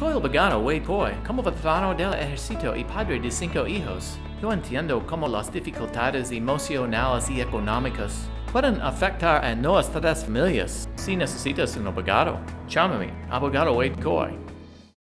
Soy Abogado Coye, como veterano del ejercito y padre de 5 hijos. Yo entiendo cómo las dificultades emocionales y económicas pueden afectar a nuestras familias. Si necesitas un abogado, llámame, Abogado Coye.